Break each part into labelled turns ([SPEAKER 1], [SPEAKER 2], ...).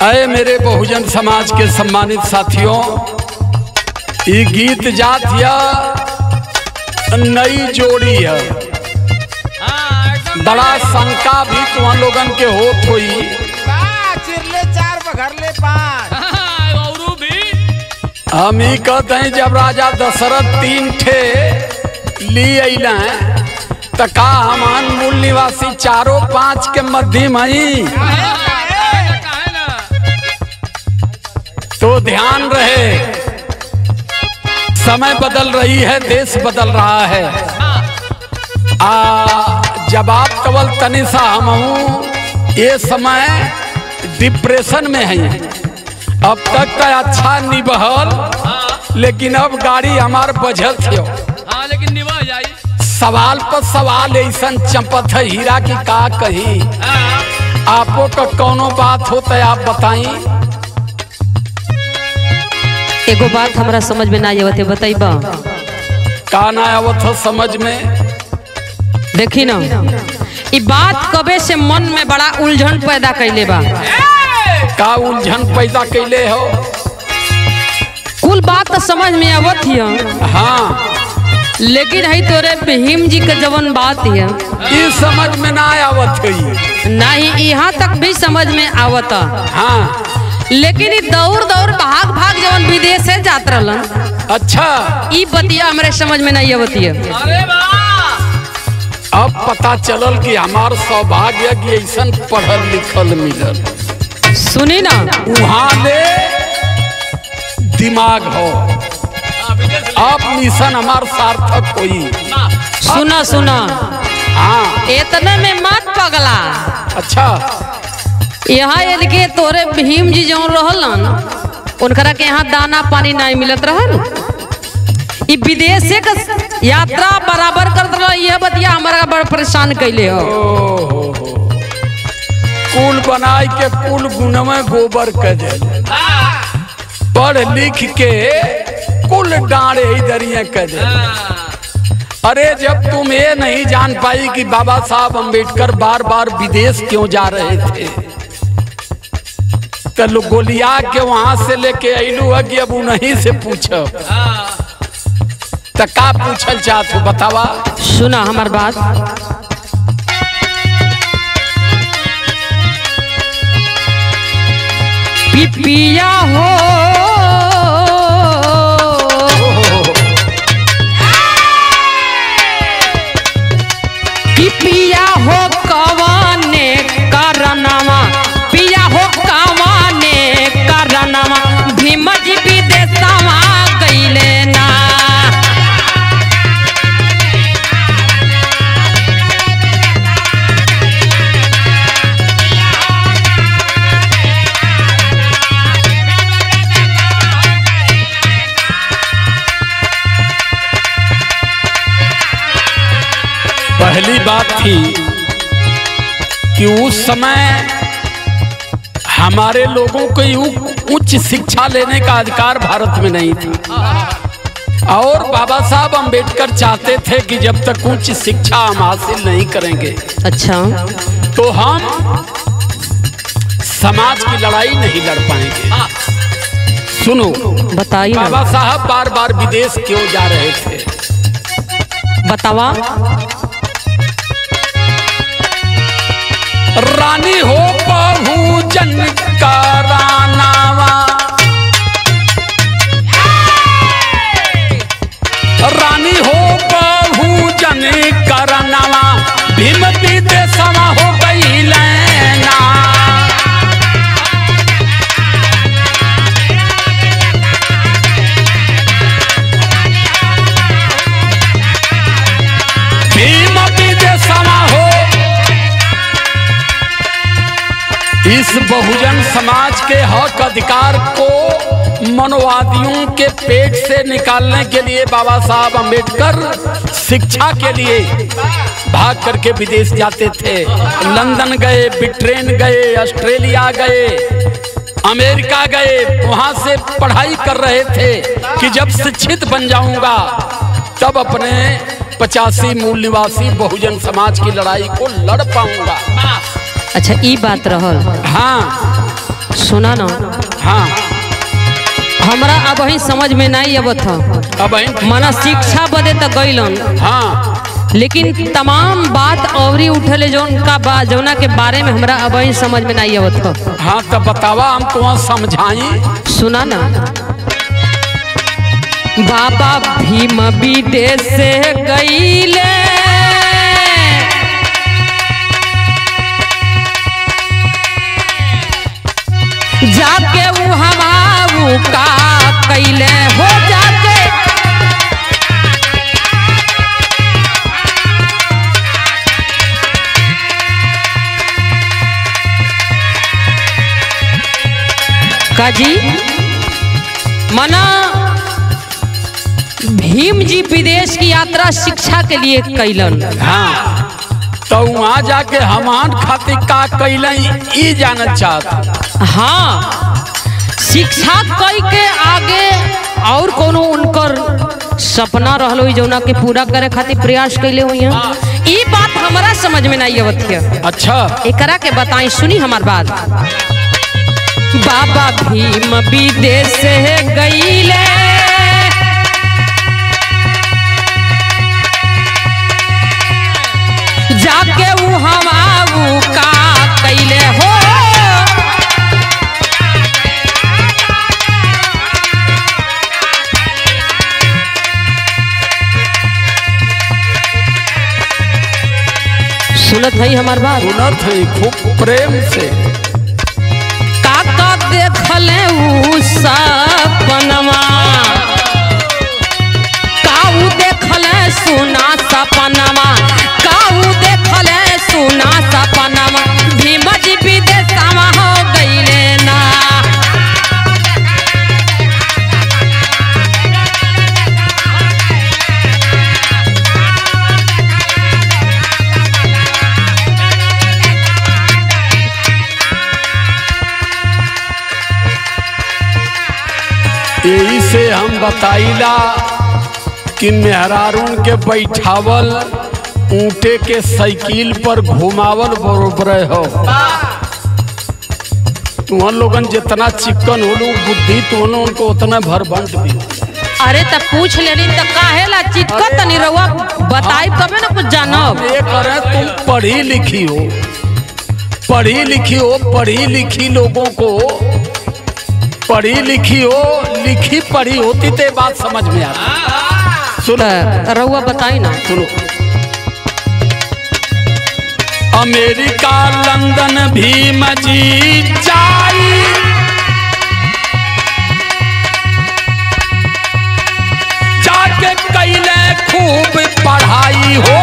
[SPEAKER 1] अरे मेरे बहुजन समाज के सम्मानित साथियों, ये गीत जात या नई जोड़ी है। बड़ा शंका भी तुम लोगन के होत हुई।
[SPEAKER 2] चिरले चार बघरले पांच
[SPEAKER 1] हम ही कहते हैं जब राजा दशरथ 3 ठे ली अला तो का हमान मूल निवासी चारों 5 के मध्यम ही तो ध्यान रहे, समय बदल रही है, देश बदल रहा है। जवाब कवल तनिषा हम ये समय डिप्रेशन में है। अब तक तो अच्छा निबहल, लेकिन अब गाड़ी हमार बजल थे।
[SPEAKER 3] लेकिन निभा जाई।
[SPEAKER 1] सवाल पर सवाल ऐसा चंपत है हीरा की का कही। आपो का कौनो बात हो तो आप बताई।
[SPEAKER 4] एगो बात हमरा समझ में ना आवत है, बताइबा
[SPEAKER 1] का ना आवत हो समझ में?
[SPEAKER 4] देखी ना, ये बात कबे से मन में बड़ा उलझन पैदा कैले बा।
[SPEAKER 1] का उलझन पैदा कैले हो?
[SPEAKER 4] कुल बात तो समझ में आवत है,
[SPEAKER 1] हाँ,
[SPEAKER 4] लेकिन है तोरे भीम जी के जवन बात है
[SPEAKER 1] ये समझ में ना आवत है।
[SPEAKER 4] नहीं, यहाँ तक भी समझ में आवत।
[SPEAKER 1] हाँ,
[SPEAKER 4] लेकिन दौड़ दौड़ भाग भाग जवन विदेश से जात रहलन।
[SPEAKER 1] अच्छा,
[SPEAKER 4] ई बतिया हमारे समझ में नहीं आवती है।
[SPEAKER 3] अरे
[SPEAKER 1] अब पता चलल कि हमार सौभाग्य की ऐसा पढ़ल लिखल मिलल।
[SPEAKER 4] सुनी ना,
[SPEAKER 1] वहाँ ले दिमाग हो, अब मिशन हमार सार्थक हुई।
[SPEAKER 4] सुना सुना,
[SPEAKER 1] हाँ,
[SPEAKER 4] इतने में मत पगला।
[SPEAKER 1] अच्छा,
[SPEAKER 4] यहाँ के तोरे भीम जी जो रहलन उनकरा के यहाँ दाना पानी नहीं मिलत रहल। ई विदेशे का यात्रा बराबर करत रह, यह बतिया हमारा बड़ परेशान कैले हो।
[SPEAKER 1] कुल बनाई के कुल गुण में गोबर कर दे, पढ़ लिख के कुल डांडे इधरिया कर दे। अरे जब तुम ये नहीं जान पाई कि बाबा साहब अम्बेडकर बार बार विदेश क्यों जा रहे थे, तो गोलिया के वहां से लेके अलू कि अब उन्हीं से पूछो तो का पूछल चाहत हो, बतावा।
[SPEAKER 4] सुना हमार बात, पिपिया हो पिया हो कवाने करनवा, पिया हो कवाने करनवा, भीम जी विदेशवा गइले ना।
[SPEAKER 1] पहली बात थी कि उस समय हमारे लोगों को उच्च शिक्षा लेने का अधिकार भारत में नहीं था, और बाबा साहब अम्बेडकर चाहते थे कि जब तक उच्च शिक्षा हम हासिल नहीं करेंगे,
[SPEAKER 4] अच्छा,
[SPEAKER 1] तो हम समाज की लड़ाई नहीं लड़ पाएंगे। सुनो,
[SPEAKER 4] बताइए ना।
[SPEAKER 1] बाबा साहब बार बार विदेश क्यों जा रहे थे,
[SPEAKER 4] बतावा।
[SPEAKER 1] रानी हो बहुजन करानावा, रानी हो बहुजन करानावा, भीम विदेशवा हो गई लेना। भीम विदेशवा हो, इस बहुजन समाज के हक अधिकार को मनोवादियों के पेट से निकालने के लिए बाबा साहब अम्बेडकर शिक्षा के लिए भाग करके विदेश जाते थे। लंदन गए, ब्रिटेन गए, ऑस्ट्रेलिया गए, अमेरिका गए, वहां से पढ़ाई कर रहे थे कि जब शिक्षित बन जाऊंगा तब अपने 85 मूल निवासी बहुजन समाज की लड़ाई को लड़ पाऊंगा।
[SPEAKER 4] अच्छा, ई बात रहल।
[SPEAKER 1] हाँ,
[SPEAKER 4] सुना ना,
[SPEAKER 1] हाँ
[SPEAKER 4] हमरा अब ही समझ में नहीं आवत था।
[SPEAKER 1] अब
[SPEAKER 4] मना शिक्षा बदे तो गईलन,
[SPEAKER 1] हाँ
[SPEAKER 4] लेकिन तमाम बात अवरी उठले जौना के बारे में हमरा अब ही समझ में नहीं आवत था।
[SPEAKER 1] हाँ तो बतावा, हम तुम्हें समझाई।
[SPEAKER 4] सुना ना, बाबा भीम विदेश से गईले, जाके वो हमाऊ का कैले हो जाके, काजी मना भीम जी विदेश की यात्रा शिक्षा के लिए कैलन।
[SPEAKER 1] हाँ तो वहाँ जाके हमान खातिर का कैल ई जानत चाहत।
[SPEAKER 4] हाँ, शिक्षा कई के आगे और कोनो उनकर सपना रहलो जौना के पूरा करे खातिर प्रयास कैले हुई हैं। ई बात हमारा समझ में नहीं आवत है।
[SPEAKER 1] अच्छा
[SPEAKER 4] एकरा के बताई, सुनी हमार बात। बाबा भीम विदेश से गईले, जाके वो हमाऊ का कैले हो, सुनत है हमार बात?
[SPEAKER 1] सुनत है खूब प्रेम से।
[SPEAKER 4] काका देखले ऊ सपनमा, काऊ देखले सुना सपनमा, काऊ देखले सुना सपनमा, भीम जी विदेशमा हो गईले ना।
[SPEAKER 1] यही से हम बताइला कि मेहरारून के बैठावल, ऊँटे के साइकिल पर घुमावल बरोबर हो। तुम लोगन जितना चिकन होलू बुद्धि तो उनको उतना भरभंट भी।
[SPEAKER 4] अरे तब पूछ लेनी तो काहेला चिटकत तनी रहुआ बताई तबे ना कुछ जानब।
[SPEAKER 1] ये करे तुम पढ़ी लिखी हो, पढ़ी लिखी हो, पढ़ी लिखी लोगों को, पढ़ी लिखी हो, लिखी पढ़ी होती तो बात समझ में आती। सुनो
[SPEAKER 4] रहुआ बताई ना।
[SPEAKER 1] सुनो, अमेरिका लंदन भीम जी जाई, जाके कैले खूब पढ़ाई हो।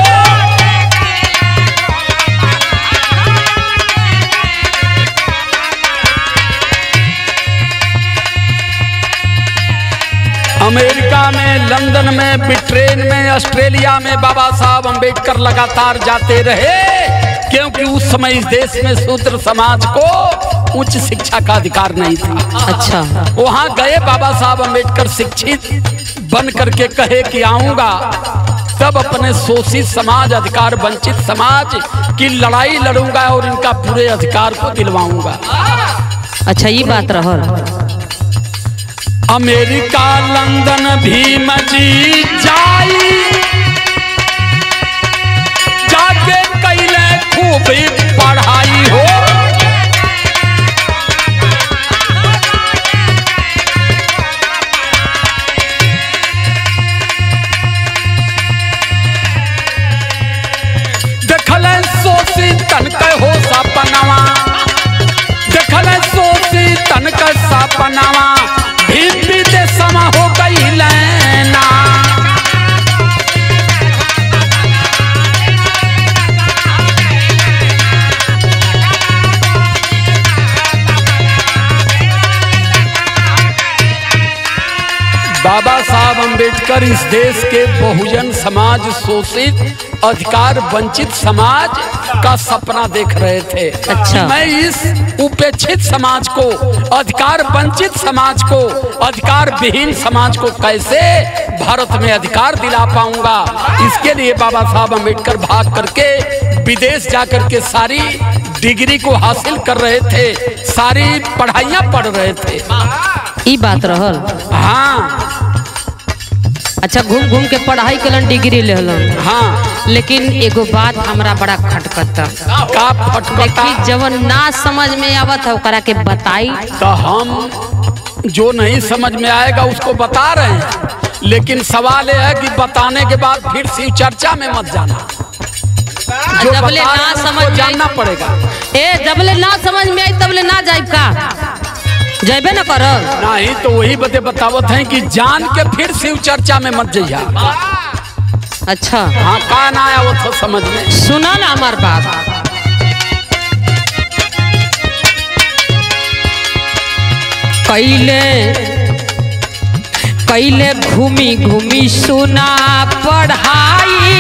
[SPEAKER 1] अमेरिका में, लंदन में, ब्रिटेन में, ऑस्ट्रेलिया में बाबा साहब अम्बेडकर लगातार जाते रहे, क्योंकि उस समय इस देश में शूद्र समाज को उच्च शिक्षा का अधिकार नहीं था।
[SPEAKER 4] अच्छा,
[SPEAKER 1] वहाँ गए बाबा साहब अम्बेडकर, शिक्षित बन करके कहे कि आऊंगा तब अपने शोषित समाज, अधिकार वंचित समाज की लड़ाई लड़ूंगा और इनका पूरे अधिकार को दिलवाऊंगा।
[SPEAKER 4] अच्छा ये बात रहल।
[SPEAKER 1] अमेरिका लंदन भीम जी जाई, जाके कैले खूब पढ़ाई हो। देखले सोची तन के हो सपनावा, देखले सोची तन के सपनावा, भीम विदेशमा हो गई लेना। बाबा साहब अम्बेडकर इस देश के बहुजन समाज, शोषित, अधिकार वंचित समाज का सपना देख रहे थे।
[SPEAKER 4] अच्छा।
[SPEAKER 1] मैं इस उपेक्षित समाज को, अधिकार वंचित समाज को, अधिकार विहीन समाज को कैसे भारत में अधिकार दिला पाऊंगा, इसके लिए बाबा साहब अम्बेडकर भाग करके विदेश जाकर के सारी डिग्री को हासिल कर रहे थे, सारी पढ़ाइयाँ पढ़ रहे थे।
[SPEAKER 4] ई बात रहल।
[SPEAKER 1] हाँ
[SPEAKER 4] अच्छा, घूम घूम के पढ़ाई कलन, डिग्री लेलन।
[SPEAKER 1] हाँ,
[SPEAKER 4] लेकिन एगो बात हमरा बड़ा खटकता।
[SPEAKER 1] का फटफटा
[SPEAKER 4] देखी, जवन ना समझ में आवत है ओकरा के बताई।
[SPEAKER 1] तो हम जो नहीं समझ में आएगा उसको बता रहे हैं, लेकिन सवाल यह है कि बताने के बाद फिर शिव चर्चा में मत जाना। जो
[SPEAKER 4] जबले
[SPEAKER 1] बता
[SPEAKER 4] ना
[SPEAKER 1] रहे हैं
[SPEAKER 4] समझ
[SPEAKER 1] उसको
[SPEAKER 4] में
[SPEAKER 1] जानना पड़ेगा।
[SPEAKER 4] जबले ना समझ में आई तबले ना जाइब का? जाइबे न कर।
[SPEAKER 1] नहीं तो वही बते बतावत हैं कि जान के फिर शिव चर्चा में मत जइया।
[SPEAKER 4] अच्छा,
[SPEAKER 1] हाँ, का ना आया वो तो समझ में।
[SPEAKER 4] सुना ना हमार बात। कैले घूमी घूमी सुना पढ़ाई,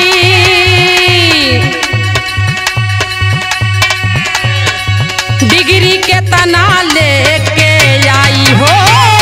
[SPEAKER 4] डिग्री के तना लेके आई हो।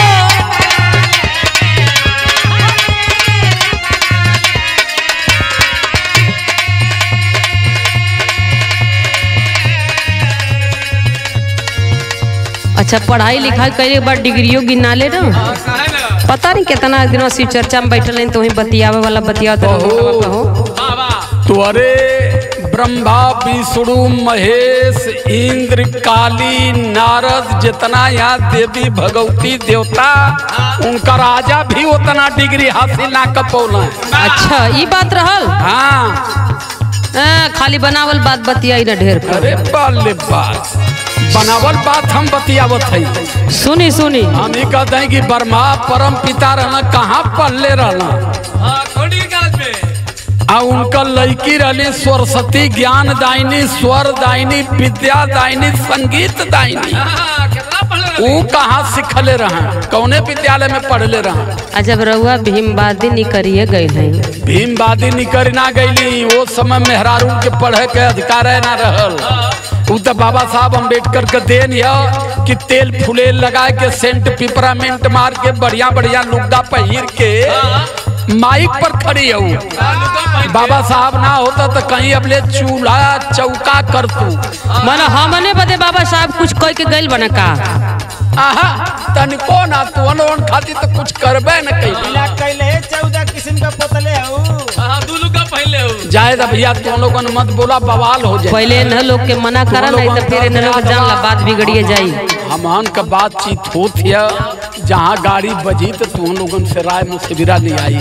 [SPEAKER 4] अच्छा, पढ़ाई लिखाई करे बाद डिग्रियों गिना ले ना। पता नहीं कितना दिन शिव चर्चा में बैठल नहीं तो वही बतियावे वाला बतियावत रहो।
[SPEAKER 1] तो अरे ब्रह्मा विष्णु महेश इंद्र काली नारद जितना यहाँ देवी भगवती देवता उनका राजा भी उतना डिग्री हासिल ना कर पौला।
[SPEAKER 4] अच्छा, ये बात रहल।
[SPEAKER 1] हाँ,
[SPEAKER 4] खाली बनावल बात बतियाई ना ढेर कर।
[SPEAKER 1] अरे बाले बात बनावल बात हम बतियावत है।
[SPEAKER 4] सुनी सुनी,
[SPEAKER 1] हम ही कहते हैं कि ब्रह्मा परम पिता रहना, कहाँ पढ़ले रहना। आ उनका लड़की रही सरस्वती ज्ञान दायनी, स्वर दायनी, विद्या दायनी, संगीत दायनी। वो कहाँ सिखले रहा, कौने विद्यालय में पढ़ले रहा।
[SPEAKER 4] जब रहुआ भीमवादी निकरिए गए हैं।
[SPEAKER 1] भीमवादी निकर ना गईली, वो समय मेहरारू के पढ़े के अधिकार ना रहल। वो तो बाबा साहब अम्बेडकर के देन है कि तेल फुले लगा के सेंट पिपरामेंट मार के बढ़िया बढ़िया लुग्गा पहिर के माइक पर खड़ी है। बाबा साहब ना होता तो कहीं अब ले चूल्हा चौका कर तू।
[SPEAKER 4] मन हमने बदे बाबा साहब कुछ कह के गइल बना का?
[SPEAKER 1] आहा, तनिको ना तू अनोन खाती तो कुछ करबे न कइला।
[SPEAKER 2] कैले 14 किस्म का पोतले हूँ।
[SPEAKER 1] जायद भैया तुम लोगों ने मत बोला, बवाल हो जाए।
[SPEAKER 4] पहले न लोग के मना करा नहीं तो फिर इन लोग जान ला बात बिगड़िए जाई।
[SPEAKER 1] हमन का बातचीत होत है, जहाँ गाड़ी बजी तो तुम लोगों से राय मुसविरा ले आई।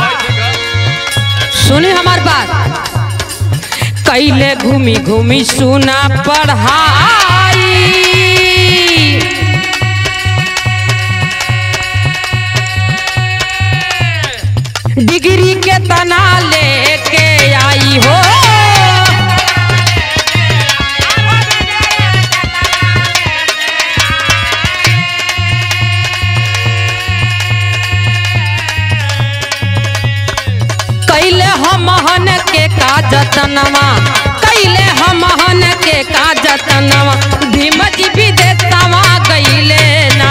[SPEAKER 4] सुनी हमार बात। कैले घूमी घूमी सुना पढ़ाई, डिग्री के तना लेके आई हो। कैले हमहन के का जतनवा, कैले हमहन के का जतनवा, भीम जी विदेशवा गईले ना।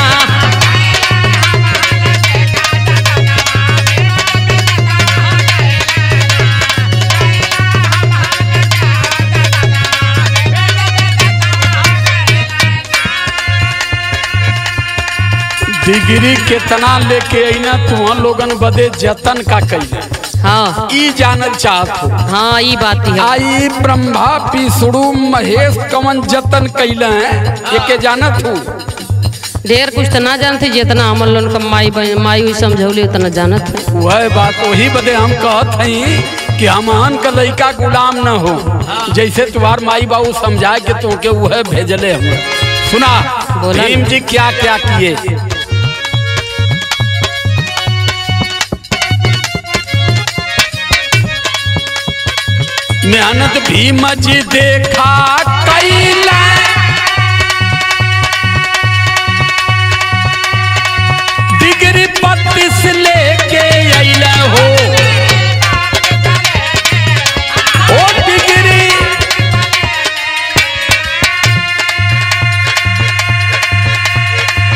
[SPEAKER 1] डिग्री कितना लेके आईना तुम लोगन बदे जतन का कैला।
[SPEAKER 4] हाँ,
[SPEAKER 1] ई जानल चाहत हो।
[SPEAKER 4] हाँ, ये बात ही है।
[SPEAKER 1] आई ब्रह्मा विष्णु महेश कवन जतन कैले हैं, ये के जानत हो।
[SPEAKER 4] ढेर कुछ तो ना जानते, जितना हम लोगन का माई समझौली उतना जानत है।
[SPEAKER 1] वह बात वही बदे हम कहत हैं कि हमहन का लड़का गुलाम न हो, जैसे तुम्हार माई बाबू समझाए के तो के वह भेजले हम। सुना भीम जी क्या क्या किए। मेहनत भीम जी देखा कैला, डिग्री 32 लेके अइला हो। ओ डिग्री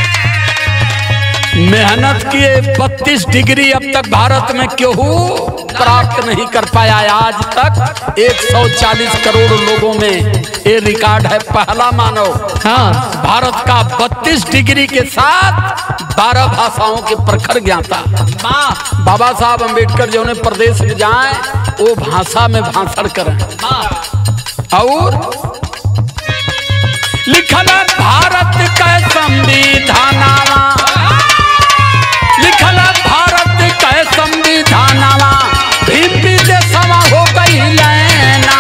[SPEAKER 1] मेहनत किए 32 डिग्री अब तक भारत में क्यों प्राप्त नहीं कर पाया है आज तक। 140 करोड़ लोगों में ये रिकॉर्ड है। पहला मानव
[SPEAKER 4] हाँ
[SPEAKER 1] भारत का 32 डिग्री के साथ 12 भाषाओं के प्रखर ज्ञाता बाबा साहब अम्बेडकर जो ने प्रदेश में जाए वो भाषा में भाषण करें। और लिखल भारत का संविधानवा, लिखल भारत का संविधानवा, भीम विदेशवा हो गई लेना।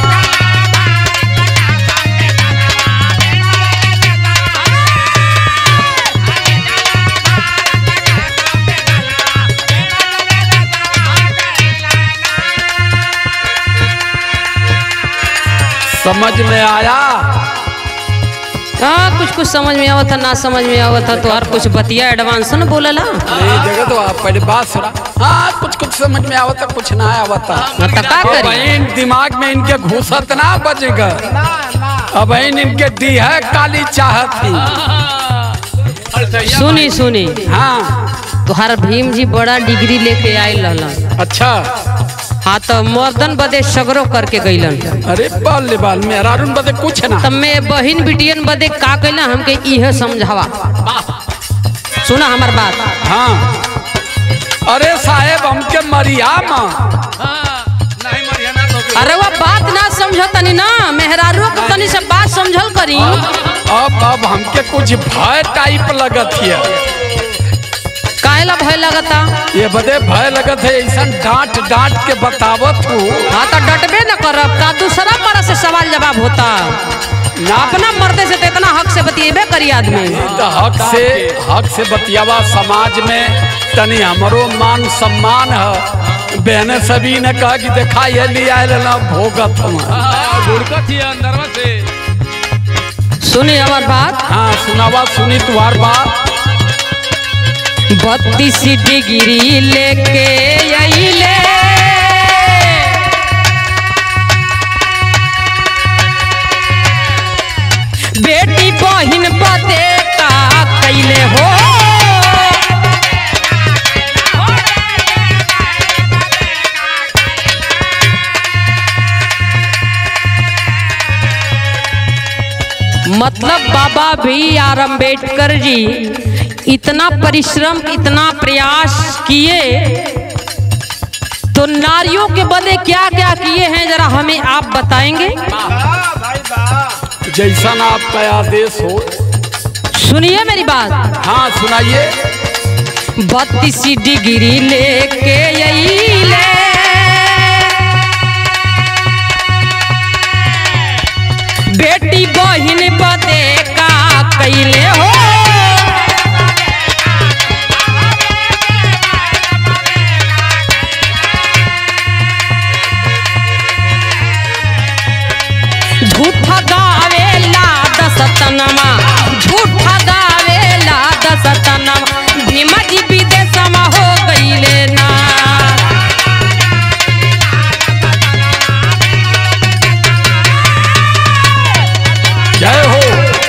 [SPEAKER 1] समझ में आया?
[SPEAKER 4] हाँ कुछ कुछ समझ में आवत था, ना समझ में आवत था तो हर कुछ बतिया एडवांस न बोलला।
[SPEAKER 1] नहीं जगह तो आप पहले बात सुना। हाँ कुछ कुछ समझ में आवता कुछ ना आवता।
[SPEAKER 4] का करी?
[SPEAKER 1] बहन दिमाग में इनके घुसत ना बजेगा। अब बहन इनके दी है काली चाहत थी।
[SPEAKER 4] सुनी सुनी
[SPEAKER 1] हाँ
[SPEAKER 4] तुहार भीम जी बड़ा डिग्री लेके आयल रहलन।
[SPEAKER 1] अच्छा
[SPEAKER 4] हाँ तो मर्दन बदे सगरो करके गईलन।
[SPEAKER 1] अरे बाल बाल मेरा बदे कुछ ना।
[SPEAKER 4] तब मैं बहिन बिटियन बदे का कैला हमके इहे समझावा। सुना हमार बात।
[SPEAKER 1] हाँ अरे साहेब हमके मरिया माँ।
[SPEAKER 3] नहीं मरिया ना तो
[SPEAKER 4] अरे वो बात ना समझो तनी ना, मेहरारू को तनी से बात समझल करी।
[SPEAKER 1] अब हमके कुछ भय टाइप लगत है।
[SPEAKER 4] काहेला भय लगता?
[SPEAKER 1] ये बदे भय लगत है ऐसा डांट डांट के बतावत हूँ।
[SPEAKER 4] हाँ तो डटबे न करब का दूसरा पर से सवाल जवाब होता ना। अपना मर्दे से तो इतना हक से बतिएबे करी आदमी।
[SPEAKER 1] तो हक से बतियावा समाज में तनी हमरो मान सम्मान है। बहने सभी ने कहा कि देखा ये लिया लेना भोगत
[SPEAKER 3] गुड़कत ही अंदर से।
[SPEAKER 4] सुनी हमार बात।
[SPEAKER 1] हाँ सुनावा सुनी तुम्हार बात।
[SPEAKER 4] 32 डिग्री लेके अइले बेटी बहिन बदे का कैले हो। मतलब बाबा भी आर अम्बेडकर जी इतना परिश्रम इतना प्रयास किए तो नारियों के बदले क्या क्या किए हैं जरा हमें आप बताएंगे?
[SPEAKER 1] जैसा ना आपका आदेश हो।
[SPEAKER 4] सुनिए मेरी बात।
[SPEAKER 1] हाँ सुनाइए।
[SPEAKER 4] 32 डिग्री लेके अइले बेटी बहिन बदे का कैले हो। झूठा गावेला दसतनमा, झूठा गावेला दसतनमा, भीमा जी विदेशमा हो गईले ना।
[SPEAKER 1] जय हो।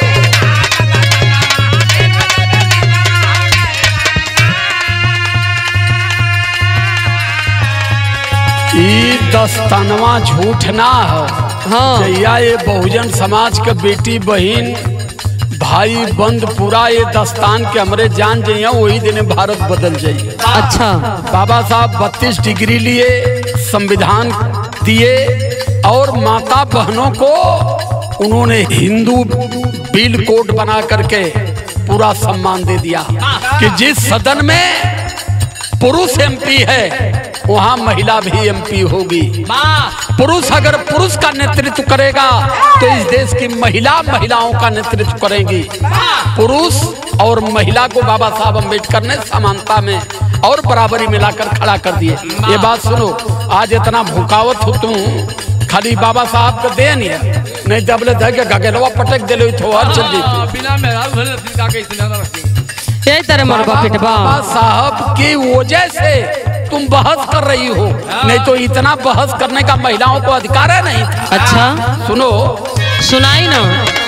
[SPEAKER 1] ई दस्तानवा झूठ ना है।
[SPEAKER 4] हाँ
[SPEAKER 1] जैया ये बहुजन समाज के बेटी बहन भाई बंद पूरा ये दस्तान के हमरे जान जाइए वही दिन भारत बदल जाइए।
[SPEAKER 4] अच्छा
[SPEAKER 1] बाबा साहब 32 डिग्री लिए, संविधान दिए और माता बहनों को उन्होंने हिंदू बिल कोड बना करके पूरा सम्मान दे दिया कि जिस सदन में पुरुष एमपी है वहाँ महिला भी एमपी होगी। पुरुष अगर पुरुष का नेतृत्व करेगा तो इस देश की महिलाओं का नेतृत्व करेंगी। पुरुष और महिला को बाबा साहब अम्बेडकर ने समानता में और बराबरी मिलाकर खड़ा कर दिए। ये बात सुनो, आज इतना भूखावत हो तुम खाली बाबा साहब का देन है, नहीं दबले धके गगलवा पटक दिले तो हर चल जेती।
[SPEAKER 3] बिना मेहराज भले का के इतना ना रखी।
[SPEAKER 4] यही तरह मरबा पिटबा।
[SPEAKER 1] बाबा साहब की वजह से तुम बहस कर रही हो, नहीं तो इतना बहस करने का महिलाओं को अधिकार है नहीं था।
[SPEAKER 4] अच्छा
[SPEAKER 1] सुनो
[SPEAKER 4] सुनाई ना।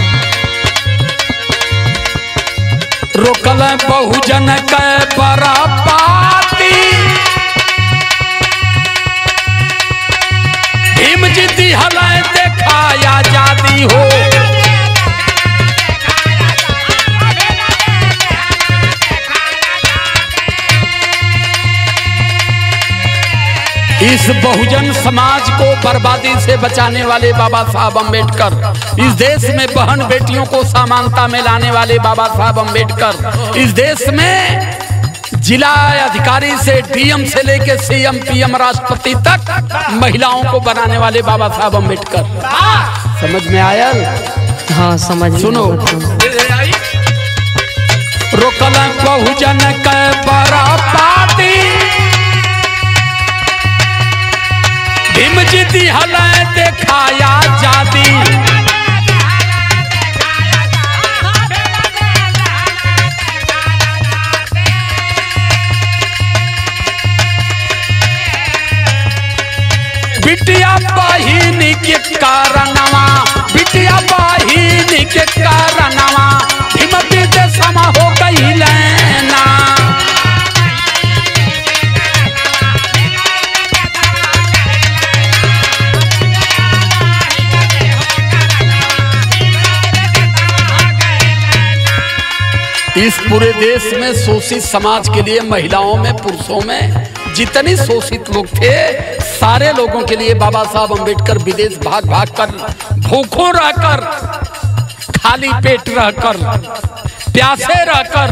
[SPEAKER 1] रोकल बहुजन के बराबाती इस बहुजन समाज को बर्बादी से बचाने वाले बाबा साहब अम्बेडकर, इस देश में बहन बेटियों को समानता में लाने वाले बाबा साहब अम्बेडकर, इस देश में जिला अधिकारी से डीएम से लेके सीएम पीएम राष्ट्रपति तक महिलाओं को बनाने वाले बाबा साहब अम्बेडकर। समझ में आया?
[SPEAKER 4] हाँ समझ में।
[SPEAKER 1] सुनो, रोकल बहुजन के बराबादी, भीम जी दिहल देखाया जाती, बिटिया बहिनी के कारणवा, बिटिया बहिनी के कारणवा भीम विदेशमा हो गई लेना। इस पूरे देश में शोषित समाज के लिए महिलाओं में पुरुषों में जितने शोषित लोग थे सारे लोगों के लिए बाबा साहब अम्बेडकर विदेश भाग भाग कर, भूखों रहकर, खाली पेट रहकर, प्यासे रहकर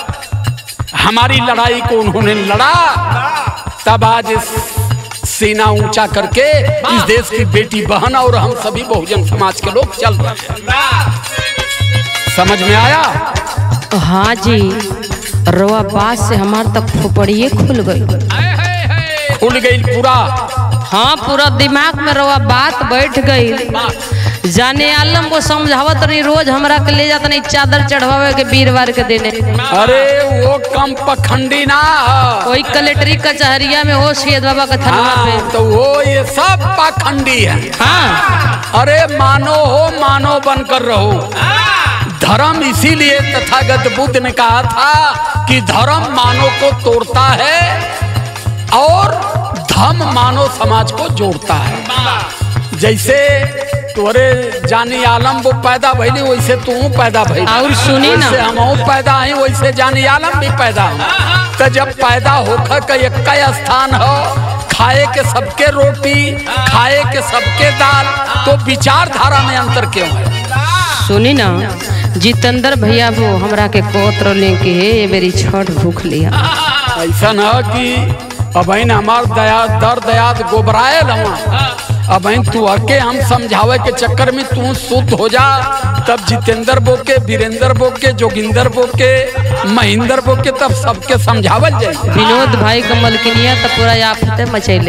[SPEAKER 1] हमारी लड़ाई को उन्होंने लड़ा। तब आज सीना ऊंचा करके इस देश की बेटी बहन और हम सभी बहुजन समाज के लोग चल रहे हैं। समझ में आया?
[SPEAKER 4] हाँ जी, रोआ बात से हमार तक खोपड़िए खुल गई,
[SPEAKER 1] खुल गई पूरा।
[SPEAKER 4] हाँ पूरा दिमाग में रोआ बात बैठ गई। जाने आलम को समझावत नहीं, रोज हमरा के ले जाता नहीं चादर चढ़वावे के वीरवार के देने।
[SPEAKER 1] अरे वो कम पखंडी ना,
[SPEAKER 4] कोई कलेक्ट्री कचहरिया में हो सैयद बाबा का थनवा पे,
[SPEAKER 1] तो वो ये सब पाखंडी है।
[SPEAKER 4] हाँ
[SPEAKER 1] अरे मानो हो, मानो बनकर रहो। धर्म इसीलिए तथागत बुद्ध ने कहा था कि धर्म मानव को तोड़ता है और धर्म मानव समाज को जोड़ता है। जैसे तोरे जानी आलम वो पैदा भइली वैसे तू पैदा भइली,
[SPEAKER 4] और सुनी ना,
[SPEAKER 1] हम पैदा आई वैसे जानी आलम भी पैदा हो। तो जब पैदा होकर का एक स्थान हो, खाए के सबके रोटी, खाए के सबके दाल, तो विचारधारा में अंतर क्यों है?
[SPEAKER 4] सुनी ना, जितेंद्र भैया वो हमरा के कोत्र लेके है मेरी छठ भूख लिया।
[SPEAKER 1] ऐसा न कि अब हमार दर्द याद गोबराए लवा, अब तू आके हम समझावे के चक्कर में तू शुद्ध हो जा। तब जितेंद्र बोके, वीरेंद्र बोके, जोगिंदर बोके, महेंद्र बोके, तब सबके समझावल जाए।
[SPEAKER 4] विनोद भाई का मलकिनिया तो पूरा आफते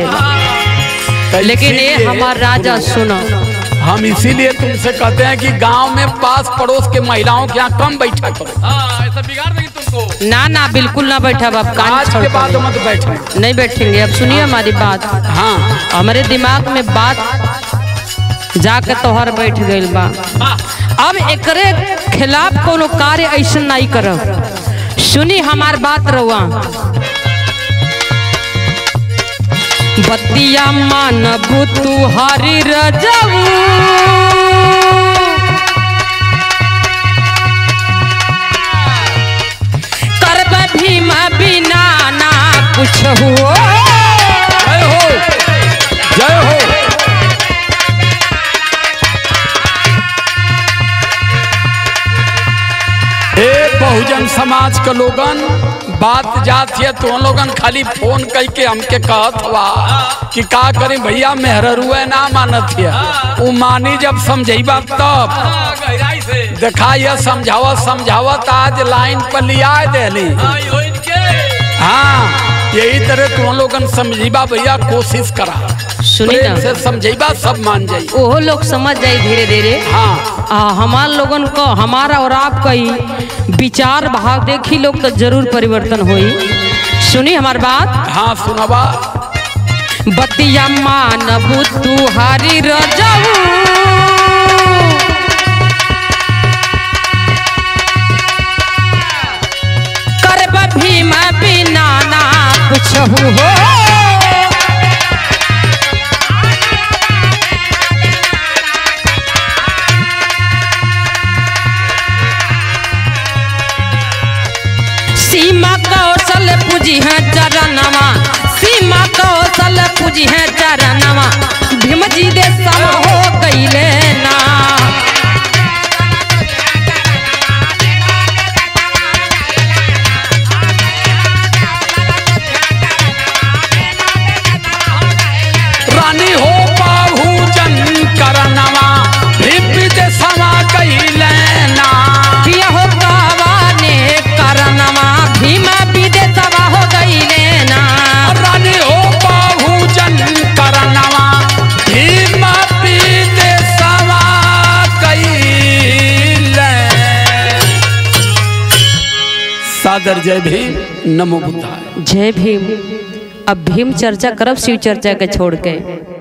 [SPEAKER 4] मचैले। लेकिन ये हमार राजा सुनो,
[SPEAKER 1] हम इसीलिए तुमसे कहते हैं कि गांव में पास पड़ोस के महिलाओं के यहाँ कम बैठा करो।
[SPEAKER 3] ऐसा बिगाड़ देंगे तुमको।
[SPEAKER 4] ना ना बिल्कुल ना बैठा बाप,
[SPEAKER 1] आज के बाद मत बैठे।
[SPEAKER 4] नहीं बैठेंगे। अब सुनिए हमारी बात।
[SPEAKER 1] हाँ,
[SPEAKER 4] हमारे दिमाग में बात जाके तोहर बैठ गई बा। अब एकरे खिलाफ कोनो कार्य ऐसा नहीं करब। सुनी हमार बात रहुआ, बतिया मानबू तू हरी रजऊ, करब भीम बिना ना कुछ हुआ।
[SPEAKER 1] जय हो, जय हो। बहुजन समाज के लोगन बात जात है, तो लोगन खाली फोन करके हमके कहत हुआ कि का करें भैया, मेहरुए ना मानत है। वो मानी जब समझेबा तब
[SPEAKER 3] गहराई से
[SPEAKER 1] देखा, यह समझावत समझावत आज लाइन पर लिया देली। हाँ, यही तरह तुम लोगन समझेबा भैया, कोशिश करा,
[SPEAKER 4] सुनी ना,
[SPEAKER 1] से समझेबा सब मान जाई।
[SPEAKER 4] ओहो लोग समझ जाए धीरे धीरे।
[SPEAKER 1] हाँ,
[SPEAKER 4] हमार लोगन को, हमारा और आपका ही विचार भाव देखी लोग तो जरूर परिवर्तन होई। सुनी हमार बात।
[SPEAKER 1] हाँ सुनबा।
[SPEAKER 4] बतिया मानबू तू हरी रजऊ, करब भीम बिना ना कुछ हो। सीमा कौशल पूजी है चरणवा, सीमा कौशल पूजी है
[SPEAKER 1] सादर जय भीम, नमो बुद्धाय।
[SPEAKER 4] जय भीम। अब भीम चर्चा करब शिव चर्चा के छोड़ के।